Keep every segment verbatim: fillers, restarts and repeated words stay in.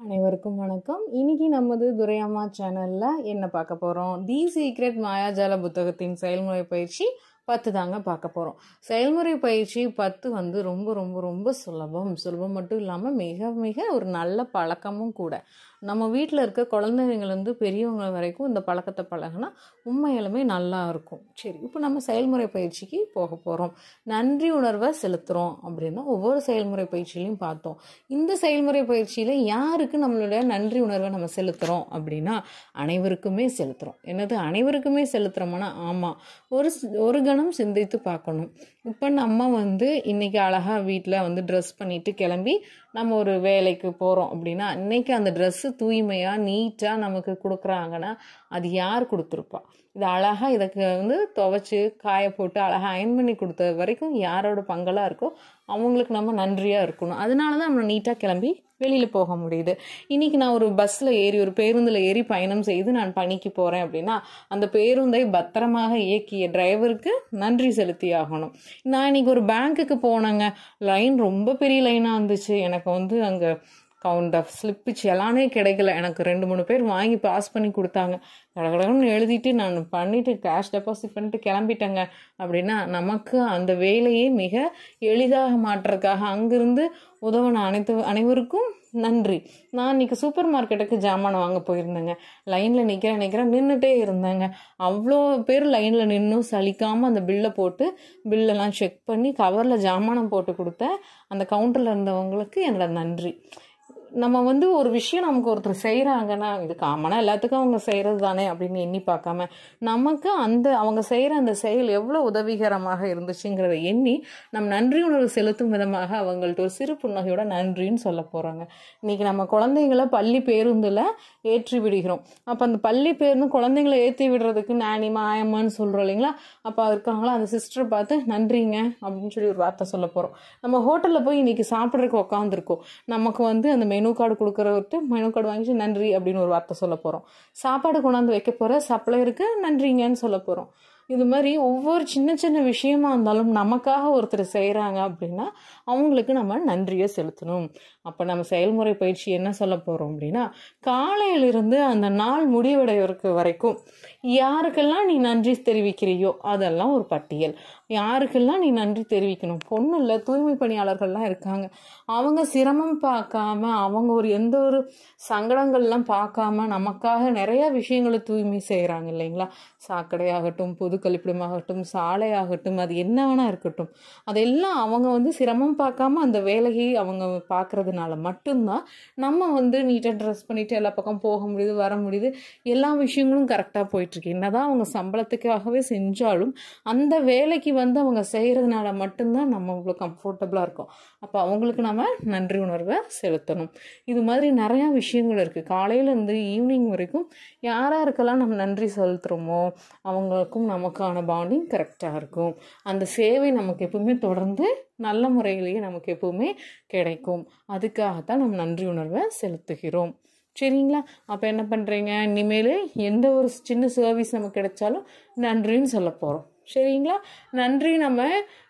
அனைவருக்கும் வணக்கம். இன்னைக்கு நமது துரையம்மா சேனல்ல என்ன பார்க்க போறோம்? தி சீக்ரெட் மாயாஜால புத்தகத்தின் செயல்முறை பயிற்சி பத்து தாங்க பார்க்க போறோம். செயல்முறை பயிற்சி பத்து வந்து ரொம்ப ரொம்ப ரொம்ப சுலபம். சுலபம் மட்டும் இல்லாம மிக மிக ஒரு நல்ல பழக்கமும் கூட. நம்ம வீட்டில் இருக்க குழந்தைங்கள்லேருந்து பெரியவங்க வரைக்கும் இந்த பழக்கத்தை பழகினா உண்மையிலுமே நல்லா இருக்கும். சரி, இப்போ நம்ம செயல்முறை பயிற்சிக்கு போக போகிறோம். நன்றி உணர்வை செலுத்துகிறோம் அப்படின்னா ஒவ்வொரு செயல்முறை பயிற்சியிலையும் பார்த்தோம். இந்த செயல்முறை பயிற்சியில் யாருக்கு நம்மளுடைய நன்றி உணர்வை நம்ம செலுத்துகிறோம் அப்படின்னா அனைவருக்குமே செலுத்துகிறோம். என்னது அனைவருக்குமே செலுத்துகிறோம்னா ஆமாம், ஒரு ஒரு கணம் சிந்தித்து பார்க்கணும். இப்போ நம்ம வந்து இன்னைக்கு அழகாக வீட்டில் வந்து ட்ரெஸ் பண்ணிட்டு கிளம்பி நம்ம ஒரு வேலைக்கு போகிறோம் அப்படின்னா இன்னைக்கு அந்த ட்ரெஸ்ஸு தூய்மையாக நீட்டாக நமக்கு கொடுக்குறாங்கன்னா அது யார் கொடுத்துருப்பா? இது அழகாக இதுக்கு வந்து துவைச்சி காய போட்டு அழகாக அயன் பண்ணி கொடுத்த வரைக்கும் யாரோட பங்கெல்லாம் இருக்கோ அவங்களுக்கு நம்ம நன்றியாக இருக்கணும். அதனால தான் நம்ம நீட்டாக கிளம்பி வெளியில் போக முடியுது. இன்றைக்கி நான் ஒரு பஸ்ஸில் ஏறி ஒரு பேருந்தில் ஏறி பயணம் செய்து நான் பணிக்கு போகிறேன் அப்படின்னா அந்த பேருந்தை பத்திரமாக இயக்கிய டிரைவருக்கு நன்றி செலுத்தி ஆகணும். நான் இன்னைக்கு ஒரு பேங்க்குக்கு போனேங்க. லைன் ரொம்ப பெரிய லைனாக இருந்துச்சு. எனக்கு வந்து அங்கே கவுண்ட் ஆஃப் ஸ்லிப்பு செலானே கிடைக்கல. எனக்கு ரெண்டு மூணு பேர் வாங்கி பாஸ் பண்ணி கொடுத்தாங்க. கடகடன்னு எழுதிட்டு நான் பண்ணிவிட்டு கேஷ் டெபாசிட் பண்ணிட்டு கிளம்பிட்டேங்க அப்படின்னா நமக்கு அந்த வேலையை மிக எளிதாக மாற்றுறதுக்காக அங்கிருந்து உதவின அனைத்து அனைவருக்கும் நன்றி. நான் இன்னைக்கு சூப்பர் மார்க்கெட்டுக்கு ஜாமான் வாங்க போயிருந்தேங்க. லைனில் நிற்கிறேன் நிற்கிறேன் நின்றுட்டே இருந்தேங்க. அவ்வளோ பேர் லைனில் நின்றும் சலிக்காமல் அந்த பில்லை போட்டு பில்லெல்லாம் செக் பண்ணி கவரில் ஜாமானம் போட்டு கொடுத்த அந்த கவுண்டரில் இருந்தவங்களுக்கு என்னோட நன்றி. நம்ம வந்து ஒரு விஷயம் நமக்கு ஒருத்தர் செய்கிறாங்கன்னா இது காமனாக எல்லாத்துக்கும் அவங்க செய்கிறது தானே அப்படின்னு எண்ணி பார்க்காம நமக்கு அந்த அவங்க செய்கிற அந்த செயல் எவ்வளோ உதவிகரமாக இருந்துச்சுங்கிறத எண்ணி நம்ம நன்றி உணர்வு செலுத்தும் விதமாக அவங்கள்ட்ட ஒரு சிறு புன்னகையோட நன்றின்னு சொல்ல போகிறாங்க. இன்றைக்கி நம்ம குழந்தைங்கள பள்ளி பேருந்தில் ஏற்றி விடுகிறோம். அப்போ அந்த பள்ளி பேருந்து குழந்தைங்களை ஏற்றி விடுறதுக்கு நானி மாயம்மான்னு சொல்கிறோம் இல்லைங்களா? அப்போ இருக்காங்களா அந்த சிஸ்டரை பார்த்து நன்றிங்க அப்படின்னு சொல்லி ஒரு வார்த்தை சொல்ல போகிறோம். நம்ம ஹோட்டலில் போய் இன்றைக்கி சாப்பிட்றதுக்கு உட்காந்துருக்கோம். நமக்கு வந்து அந்த மெனு கார்டு கொடுக்குறவர்கிட்ட மெனு கார்டு வாங்கிட்டு நன்றி அப்படின்னு ஒரு வார்த்தை சொல்ல போகிறோம். சாப்பாடு கொண்டாந்து வைக்க போகிற சப்ளையருக்கு நன்றிங்கன்னு சொல்ல போகிறோம். இது மாதிரி ஒவ்வொரு சின்ன சின்ன விஷயமா இருந்தாலும் நமக்காக ஒருத்தர் செய்கிறாங்க அப்படின்னா அவங்களுக்கு நம்ம நன்றியை செலுத்தணும். அப்போ நம்ம செயல்முறை பயிற்சி என்ன சொல்ல போகிறோம் அப்படின்னா காலையிலிருந்து அந்த நாள் முடிவடைவதற்கு வரைக்கும் யாருக்கெல்லாம் நீ நன்றி தெரிவிக்கிறியோ அதெல்லாம் ஒரு பட்டியல். யாருக்கெல்லாம் நீ நன்றி தெரிவிக்கணும்? பொண்ணு இல்லை, தூய்மை பணியாளர்கள்லாம் இருக்காங்க. அவங்க சிரமம் பார்க்காம அவங்க ஒரு எந்த ஒரு சங்கடங்கள்லாம் பார்க்காம நமக்காக நிறைய விஷயங்களை தூய்மை செய்கிறாங்க இல்லைங்களா? சாக்கடையாகட்டும், பொது கழிப்பிடமாகட்டும், சாலையாகட்டும், அது என்ன வேணா இருக்கட்டும், அதெல்லாம் அவங்க வந்து சிரமம் பார்க்காம அந்த வேலையை அவங்க பார்க்கறதுனால மட்டும்தான் நம்ம வந்து நீட்டாக ட்ரெஸ் பண்ணிட்டு எல்லா பக்கம் போக முடியுது, வர முடியுது. எல்லா விஷயங்களும் கரெக்டாக போயிட்டுருக்கு. என்னதான் அவங்க சம்பளத்துக்காகவே செஞ்சாலும் அந்த வேலைக்கு வந்து அவங்க செய்கிறதுனால மட்டும்தான் நம்ம இவ்வளோ கம்ஃபர்டபுளாக இருக்கும். அப்போ அவங்களுக்கு நம்ம நன்றி உணர்வை செலுத்தணும். இது மாதிரி நிறையா விஷயங்கள் இருக்குது. காலையிலேருந்து ஈவினிங் வரைக்கும் யாராருக்கெல்லாம் நம்ம நன்றி செலுத்துகிறோமோ அவங்களுக்கும் நமக்கான பாண்டிங் கரெக்டாக இருக்கும். அந்த சேவை நமக்கு எப்பவுமே தொடர்ந்து நல்ல முறையிலேயே நமக்கு எப்பவுமே கிடைக்கும். அதுக்காகத்தான் நம்ம நன்றி உணர்வை செலுத்துகிறோம். சரிங்களா? அப்போ என்ன பண்ணுறீங்க? இனிமேல் எந்த ஒரு சின்ன சர்வீஸ் நமக்கு கிடைச்சாலும் நன்றின்னு சொல்ல போகிறோம். சரிங்களா? நன்றி நம்ம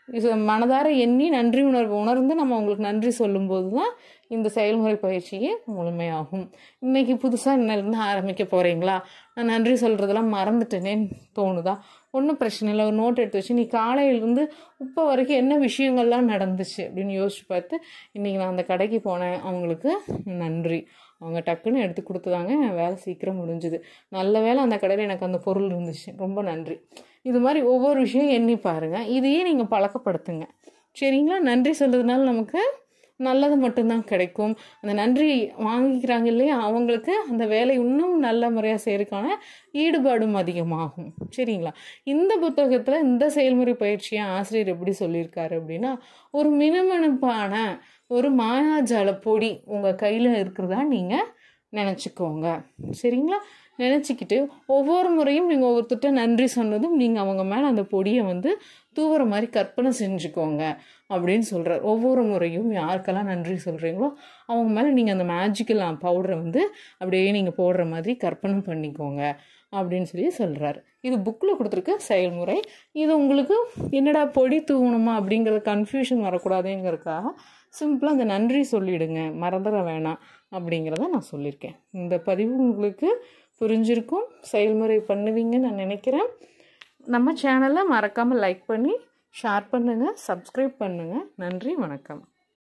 மனதார எண்ணி நன்றி உணர்வு உணர்ந்து நம்ம அவங்களுக்கு நன்றி சொல்லும்போது தான் இந்த செயல்முறை பயிற்சியே முழுமையாகும். இன்னைக்கு புதுசாக இன்னிலிருந்து ஆரம்பிக்க போகிறீங்களா? நான் நன்றி சொல்கிறதெல்லாம் மறந்துட்டேனேன்னு தோணுதா? ஒன்றும் பிரச்சனை இல்லை. ஒரு நோட் எடுத்து வச்சு நீ காலையிலேருந்து இப்போ வரைக்கும் என்ன விஷயங்கள்லாம் நடந்துச்சு அப்படின்னு யோசிச்சு பார்த்து இன்றைக்கி நான் அந்த கடைக்கு போனேன், அவங்களுக்கு நன்றி, அவங்க டக்குன்னு எடுத்து கொடுத்ததாங்க என் வேலை சீக்கிரம் முடிஞ்சுது, நல்ல வேலை அந்த கடையில் எனக்கு அந்த பொருள் இருந்துச்சு, ரொம்ப நன்றி. இது மாதிரி ஒவ்வொரு விஷயம் எண்ணி பாருங்கள். இதையே நீங்கள் பழக்கப்படுத்துங்க. சரிங்களா? நன்றி சொல்கிறதுனால நமக்கு நல்லது மட்டும்தான் கிடைக்கும். அந்த நன்றி வாங்கிக்கிறாங்க இல்லையா அவங்களுக்கு அந்த வேலை இன்னும் நல்ல முறையாக செய்யறதுக்கான ஈடுபாடும் அதிகமாகும். சரிங்களா? இந்த புத்தகத்தில் இந்த செயல்முறை பயிற்சியை ஆசிரியர் எப்படி சொல்லியிருக்காரு அப்படின்னா ஒரு மினுமினுப்பான ஒரு மாயாஜால பொடி உங்கள் கையில் இருக்கிறதா நீங்கள் நினச்சிக்கோங்க. சரிங்களா? நினச்சிக்கிட்டு ஒவ்வொரு முறையும் நீங்கள் ஒவ்வொருத்தட்ட நன்றி சொன்னதும் நீங்கள் அவங்க மேலே அந்த பொடியை வந்து தூவுற மாதிரி கற்பனை செஞ்சுக்கோங்க அப்படின்னு சொல்கிறார். ஒவ்வொரு முறையும் யாருக்கெல்லாம் நன்றி சொல்கிறீங்களோ அவங்க மேலே நீங்கள் அந்த மேஜிக்கல் பவுடரை வந்து அப்படியே நீங்கள் போடுற மாதிரி கற்பனை பண்ணிக்கோங்க அப்படின்னு சொல்லி சொல்கிறாரு. இது புக்கில் கொடுத்துருக்க செயல்முறை. இது உங்களுக்கு என்னடா பொடி தூவணுமா அப்படிங்கிற கன்ஃபியூஷன் வரக்கூடாதுங்கிறதுக்காக சிம்பிளாக அந்த நன்றி சொல்லிவிடுங்க, மறந்துட வேணாம். அப்படிங்கிறத நான் சொல்லியிருக்கேன். இந்த பதிவு உங்களுக்கு புரிஞ்சிருக்கும், செயல்முறை பண்ணுவீங்கன்னு நான் நினைக்கிறேன். நம்ம சேனலை மறக்காமல் லைக் பண்ணி ஷேர் பண்ணுங்கள், சப்ஸ்கிரைப் பண்ணுங்கள். நன்றி, வணக்கம்.